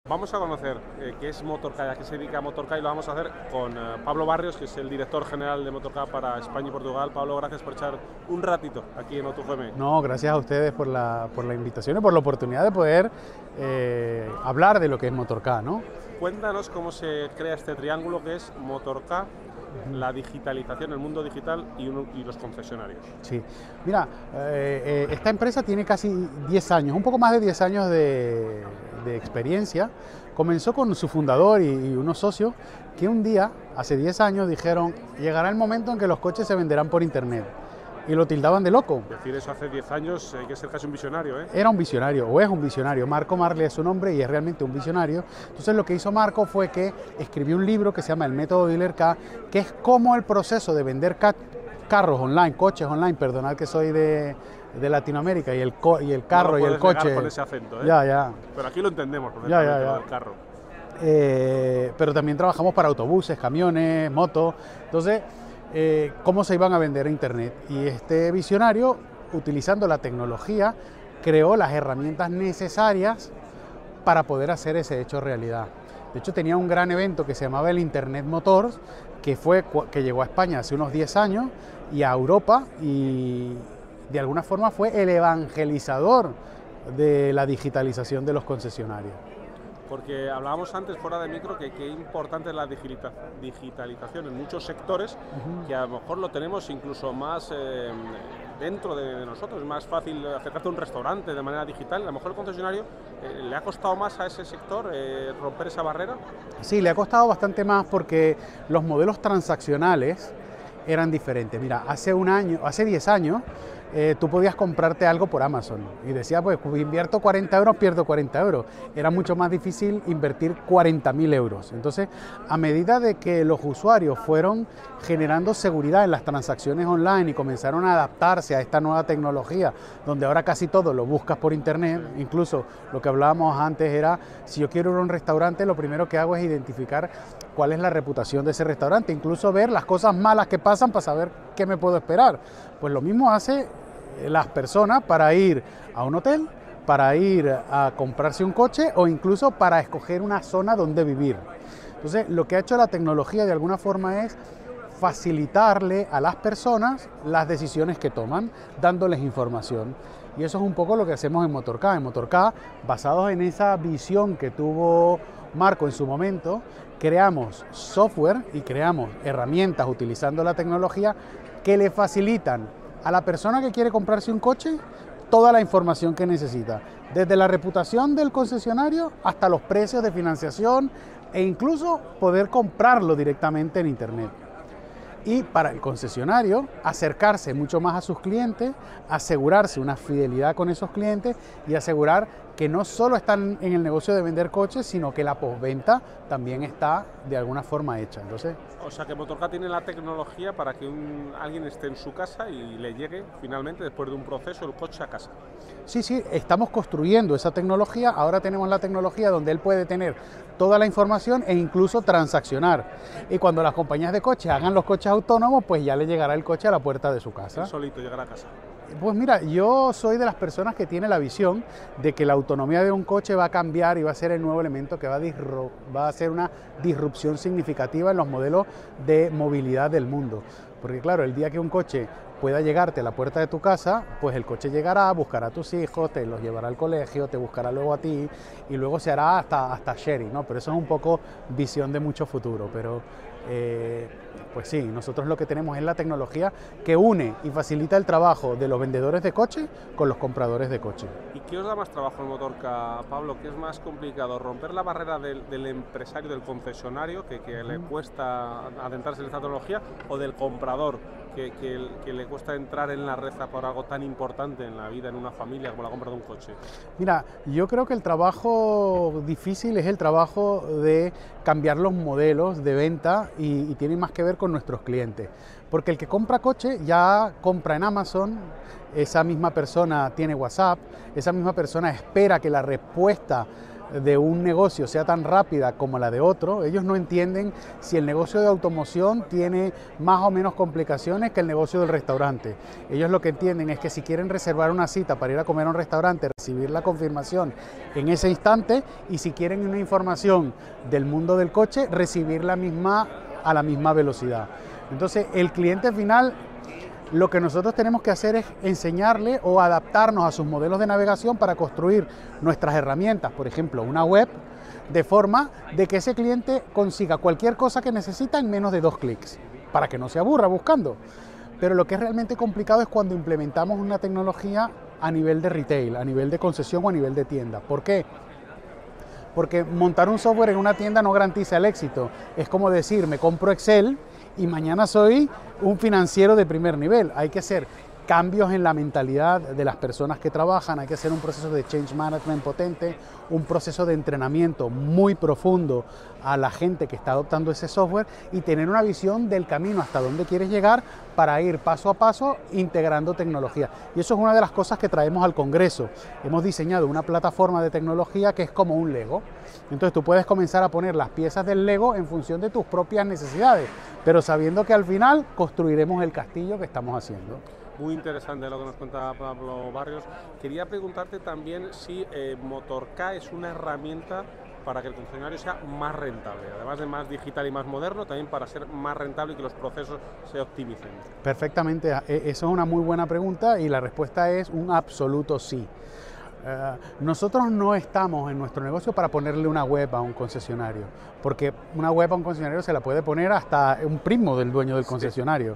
Vamos a conocer qué es Motorcar, a qué se dedica Motorcar, y lo vamos a hacer con Pablo Barrios, que es el director general de Motorcar para España y Portugal. Pablo, gracias por echar un ratito aquí en O2GM. No, gracias a ustedes por la invitación y por la oportunidad de poder hablar de lo que es Motorcar, ¿no? Cuéntanos cómo se crea este triángulo que es Motorcar, la digitalización, el mundo digital y los concesionarios. Sí, mira, esta empresa tiene casi 10 años, un poco más de 10 años de experiencia. Comenzó con su fundador y unos socios que un día, hace 10 años, dijeron: llegará el momento en que los coches se venderán por internet. Y lo tildaban de loco. Decir eso hace 10 años hay que ser casi un visionario, ¿eh? Era un visionario, o es un visionario. Marco Marley es su nombre y es realmente un visionario. Entonces lo que hizo Marco fue que escribió un libro que se llama El Método Dealer-K, que es cómo el proceso de vender carros online, coches online, perdonad que soy de Latinoamérica, y el carro no y el coche. Con ese acento, ¿eh? Ya. Pero aquí lo entendemos, perfectamente, lo del carro. Pero también trabajamos para autobuses, camiones, motos. Entonces, cómo se iban a vender a internet. Y este visionario, utilizando la tecnología, creó las herramientas necesarias para poder hacer ese hecho realidad. De hecho, tenía un gran evento que se llamaba el Internet Motors, que llegó a España hace unos 10 años y a Europa, y de alguna forma fue el evangelizador de la digitalización de los concesionarios. Porque hablábamos antes fuera de micro que qué importante es la digitalización en muchos sectores, que a lo mejor lo tenemos incluso más dentro de nosotros. Es más fácil acercarte a un restaurante de manera digital. A lo mejor el concesionario le ha costado más a ese sector romper esa barrera. Sí, le ha costado bastante más porque los modelos transaccionales eran diferentes. Mira, hace 10 años, tú podías comprarte algo por Amazon y decías, pues invierto 40 euros, pierdo 40 euros. Era mucho más difícil invertir 40.000 euros. Entonces, a medida de que los usuarios fueron generando seguridad en las transacciones online y comenzaron a adaptarse a esta nueva tecnología, donde ahora casi todo lo buscas por internet, incluso lo que hablábamos antes era, si yo quiero ir a un restaurante, lo primero que hago es identificar cuál es la reputación de ese restaurante, incluso ver las cosas malas que pasan para saber qué me puedo esperar. Pues lo mismo hace las personas para ir a un hotel, para ir a comprarse un coche o incluso para escoger una zona donde vivir. Entonces, lo que ha hecho la tecnología de alguna forma es facilitarle a las personas las decisiones que toman, dándoles información. Y eso es un poco lo que hacemos en Motorcar. En Motorcar, basados en esa visión que tuvo Marco en su momento, creamos software y creamos herramientas utilizando la tecnología que le facilitan a la persona que quiere comprarse un coche toda la información que necesita, desde la reputación del concesionario hasta los precios de financiación e incluso poder comprarlo directamente en internet. Y para el concesionario, acercarse mucho más a sus clientes, asegurarse una fidelidad con esos clientes y asegurar que no solo están en el negocio de vender coches, sino que la postventa también está de alguna forma hecha. Entonces, o sea que Motorcar tiene la tecnología para que alguien esté en su casa y le llegue finalmente, después de un proceso, el coche a casa. Sí, estamos construyendo esa tecnología. Ahora tenemos la tecnología donde él puede tener toda la información e incluso transaccionar. Y cuando las compañías de coches hagan los coches autónomos, pues ya le llegará el coche a la puerta de su casa. Él solito llegará a casa. Pues mira, yo soy de las personas que tiene la visión de que la autonomía de un coche va a cambiar y va a ser el nuevo elemento que va a hacer una disrupción significativa en los modelos de movilidad del mundo. Porque claro, el día que un coche pueda llegarte a la puerta de tu casa, pues el coche llegará, buscará a tus hijos, te los llevará al colegio, te buscará luego a ti y luego se hará hasta sharing, ¿no? Pero eso es un poco visión de mucho futuro, pero pues sí, nosotros lo que tenemos es la tecnología que une y facilita el trabajo de los vendedores de coche con los compradores de coche. ¿Y qué os da más trabajo en Motorcar, Pablo? ¿Qué es más complicado? ¿Romper la barrera del empresario, del concesionario, que le cuesta adentrarse en esta tecnología, o del comprador, que le cuesta entrar en la red por algo tan importante en la vida, en una familia, como la compra de un coche? Mira, yo creo que el trabajo difícil es el trabajo de cambiar los modelos de venta y tiene más que ver con nuestros clientes. Porque el que compra coche ya compra en Amazon, esa misma persona tiene WhatsApp, esa misma persona espera que la respuesta de un negocio sea tan rápida como la de otro. Ellos no entienden si el negocio de automoción tiene más o menos complicaciones que el negocio del restaurante. Ellos lo que entienden es que si quieren reservar una cita para ir a comer a un restaurante, recibir la confirmación en ese instante, y si quieren una información del mundo del coche, recibir la misma a la misma velocidad. Entonces, el cliente final, lo que nosotros tenemos que hacer es enseñarle o adaptarnos a sus modelos de navegación para construir nuestras herramientas, por ejemplo, una web, de forma de que ese cliente consiga cualquier cosa que necesita en menos de 2 clics, para que no se aburra buscando. Pero lo que es realmente complicado es cuando implementamos una tecnología a nivel de retail, a nivel de concesión o a nivel de tienda. ¿Por qué? Porque montar un software en una tienda no garantiza el éxito. Es como decir, me compro Excel y mañana soy un financiero de primer nivel. Hay que hacer cambios en la mentalidad de las personas que trabajan, hay que hacer un proceso de change management potente, un proceso de entrenamiento muy profundo a la gente que está adoptando ese software y tener una visión del camino hasta dónde quieres llegar para ir paso a paso integrando tecnología. Y eso es una de las cosas que traemos al Congreso. Hemos diseñado una plataforma de tecnología que es como un Lego. Entonces tú puedes comenzar a poner las piezas del Lego en función de tus propias necesidades, pero sabiendo que al final construiremos el castillo que estamos haciendo. Muy interesante lo que nos cuenta Pablo Barrios. Quería preguntarte también si Motork es una herramienta para que el concesionario sea más rentable, además de más digital y más moderno, también para ser más rentable y que los procesos se optimicen. Perfectamente, eso es una muy buena pregunta y la respuesta es un absoluto sí. Nosotros no estamos en nuestro negocio para ponerle una web a un concesionario, porque una web a un concesionario se la puede poner hasta un primo del dueño del concesionario.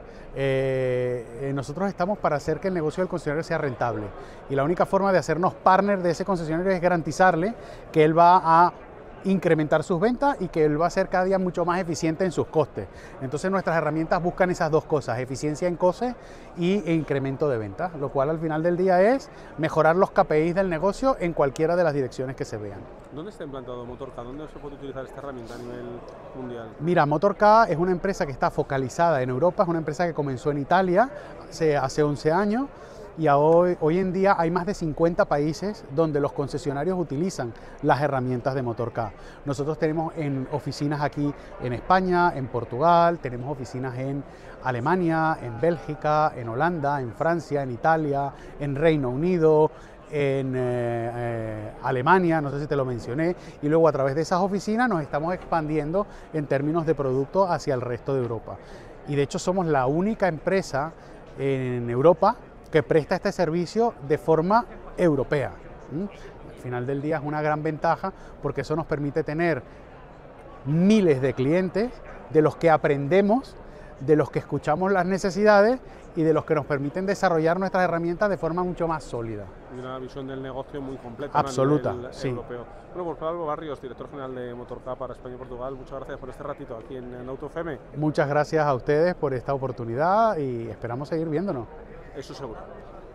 Nosotros estamos para hacer que el negocio del concesionario sea rentable y la única forma de hacernos partner de ese concesionario es garantizarle que él va a incrementar sus ventas y que él va a ser cada día mucho más eficiente en sus costes. Entonces nuestras herramientas buscan esas dos cosas, eficiencia en costes e incremento de ventas, lo cual al final del día es mejorar los KPIs del negocio en cualquiera de las direcciones que se vean. ¿Dónde está implantado Motork? ¿Dónde se puede utilizar esta herramienta a nivel mundial? Mira, Motork es una empresa que está focalizada en Europa, es una empresa que comenzó en Italia hace 11 años y hoy en día hay más de 50 países donde los concesionarios utilizan las herramientas de Motork. Nosotros tenemos oficinas aquí en España, en Portugal, tenemos oficinas en Alemania, en Bélgica, en Holanda, en Francia, en Italia, en Reino Unido, en Alemania, no sé si te lo mencioné, y luego a través de esas oficinas nos estamos expandiendo en términos de producto hacia el resto de Europa. Y de hecho somos la única empresa en Europa que presta este servicio de forma europea. Al final del día es una gran ventaja porque eso nos permite tener miles de clientes de los que aprendemos, de los que escuchamos las necesidades y de los que nos permiten desarrollar nuestras herramientas de forma mucho más sólida. Y una visión del negocio muy completa. Absoluta, a nivel europeo. Bueno, pues Pablo Barrios, director general de Motork para España y Portugal, muchas gracias por este ratito aquí en AutoFM. Muchas gracias a ustedes por esta oportunidad y esperamos seguir viéndonos. Eso seguro.